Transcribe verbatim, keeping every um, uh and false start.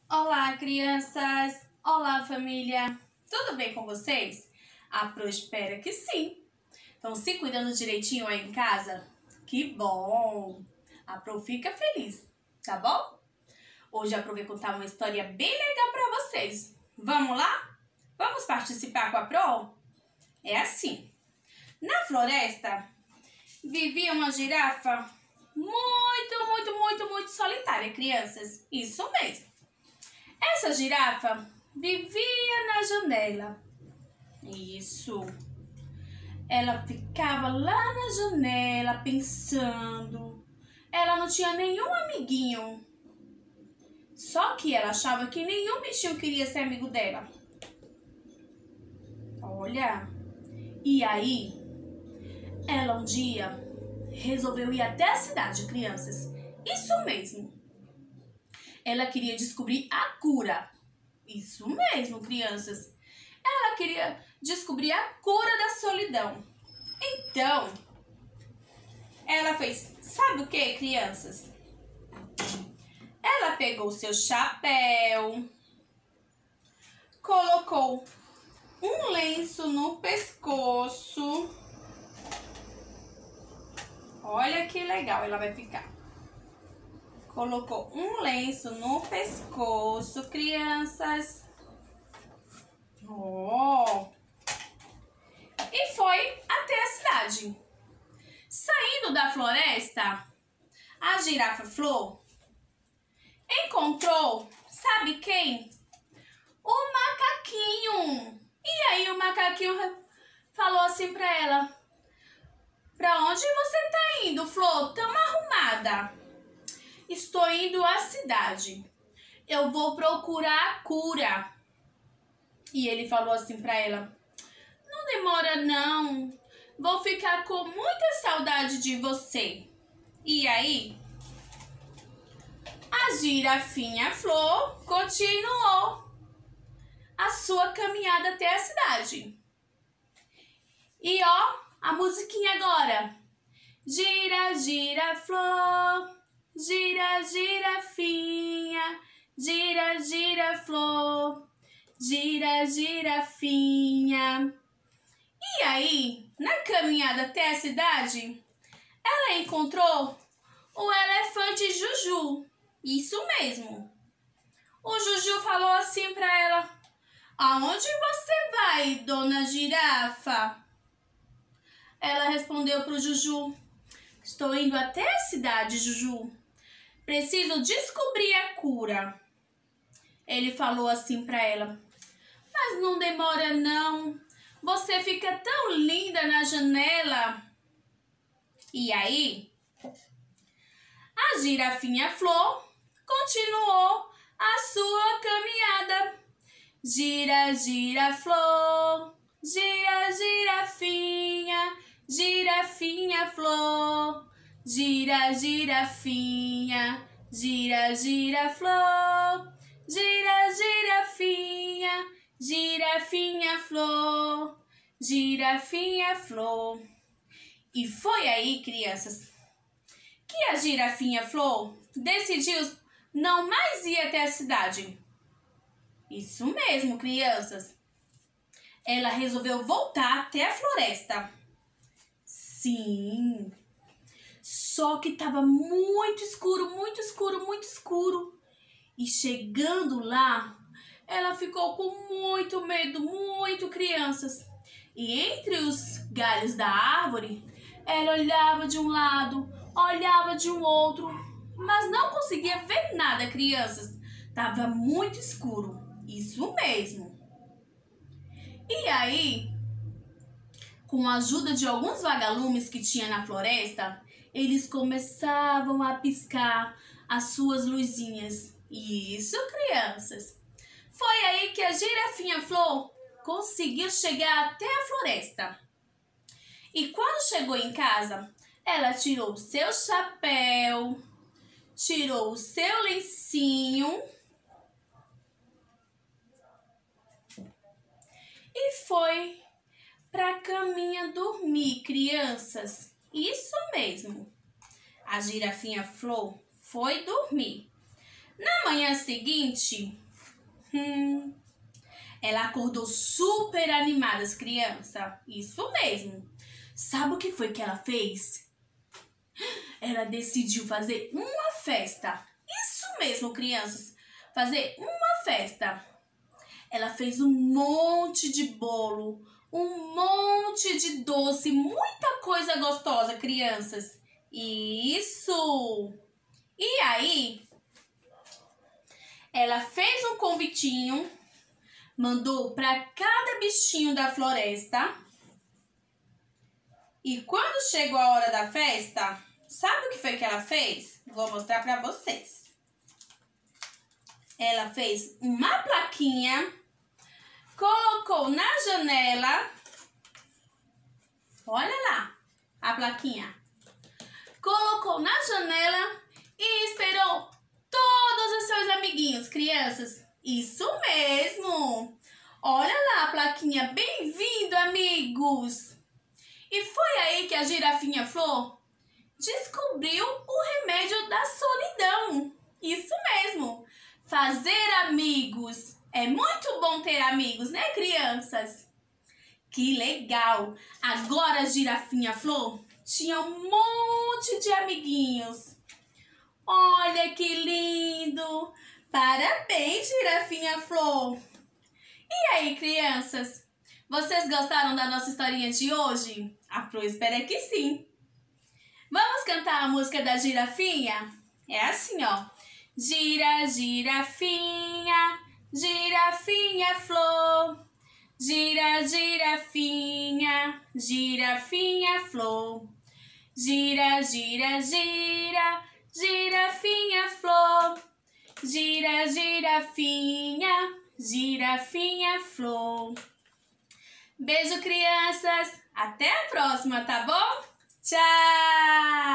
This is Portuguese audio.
Olá, crianças! Olá, família! Tudo bem com vocês? A Pro espera que sim. Estão se cuidando direitinho aí em casa? Que bom! A Pro fica feliz, tá bom? Hoje a Pro vai contar uma história bem legal para vocês. Vamos lá? Vamos participar com a Pro? É assim. Na floresta vivia uma girafa muito, muito, muito, muito solitária, crianças. Isso mesmo. Essa girafa vivia na janela. Isso. Ela ficava lá na janela pensando. Ela não tinha nenhum amiguinho. Só que ela achava que nenhum bichinho queria ser amigo dela. Olha. E aí, ela um dia resolveu ir até a cidade, crianças. Isso mesmo. Ela queria descobrir a cura. Isso mesmo, crianças. Ela queria descobrir a cura da solidão. Então, ela fez, sabe o que, crianças? Ela pegou seu chapéu, colocou um lenço no pescoço. Olha que legal ela vai ficar. Colocou um lenço no pescoço, crianças. Oh! E foi até a cidade. Saindo da floresta, a girafa Flor encontrou, sabe quem? O macaquinho. E aí o macaquinho falou assim pra ela: "Pra onde você tá indo, Flor? Tão arrumada." "Estou indo à cidade. Eu vou procurar a cura." E ele falou assim pra ela: "Não demora não. Vou ficar com muita saudade de você." E aí, a girafinha Flor continuou a sua caminhada até a cidade. E ó, a musiquinha agora. Gira, gira, Flor. Gira, girafinha, gira, gira, Flor, gira, girafinha. E aí, na caminhada até a cidade, ela encontrou o elefante Juju. Isso mesmo. O Juju falou assim para ela: "Aonde você vai, dona girafa?" Ela respondeu para o Juju: "Estou indo até a cidade, Juju. Preciso descobrir a cura." Ele falou assim para ela: "Mas não demora não. Você fica tão linda na janela." E aí, a girafinha Flor continuou a sua caminhada. Gira, gira, Flor. Gira, girafinha. Girafinha Flor. Gira, girafinha, gira, gira, Flor, gira, girafinha, girafinha, Flor, girafinha, Flor. E foi aí, crianças, que a girafinha Flor decidiu não mais ir até a cidade. Isso mesmo, crianças. Ela resolveu voltar até a floresta. Sim. Só que estava muito escuro, muito escuro, muito escuro. E chegando lá, ela ficou com muito medo, muito, crianças. E entre os galhos da árvore, ela olhava de um lado, olhava de um outro, mas não conseguia ver nada, crianças. Estava muito escuro, isso mesmo. E aí, com a ajuda de alguns vagalumes que tinha na floresta, eles começavam a piscar as suas luzinhas. Isso, crianças. Foi aí que a girafinha Flor conseguiu chegar até a floresta. E quando chegou em casa, ela tirou o seu chapéu, tirou o seu lencinho e foi para a caminha dormir, crianças. Isso mesmo. A girafinha Flor foi dormir. Na manhã seguinte, hum, ela acordou super animada, as crianças. Isso mesmo. Sabe o que foi que ela fez? Ela decidiu fazer uma festa. Isso mesmo, crianças. Fazer uma festa. Ela fez um monte de bolo, um monte de doce, muita coisa gostosa, crianças. Isso! E aí, ela fez um convitinho, mandou para cada bichinho da floresta. E quando chegou a hora da festa, sabe o que foi que ela fez? Vou mostrar para vocês. Ela fez uma plaquinha, colocou na janela. Olha lá a plaquinha. Colocou na janela e esperou todos os seus amiguinhos, crianças. Isso mesmo. Olha lá a plaquinha. Bem-vindo, amigos. E foi aí que a girafinha Flor descobriu o remédio da solidão. Isso mesmo. Fazer amigos. É muito bom ter amigos, né, crianças? Que legal! Agora a girafinha Flor tinha um monte de amiguinhos. Olha que lindo! Parabéns, girafinha Flor! E aí, crianças? Vocês gostaram da nossa historinha de hoje? A Flor espera que sim. Vamos cantar a música da girafinha? É assim, ó. Gira, girafinha, girafinha Flor. Gira, girafinha, girafinha Flor. Gira, gira, gira, girafinha Flor. Gira, girafinha, girafinha Flor. Beijo, crianças. Até a próxima, tá bom? Tchau!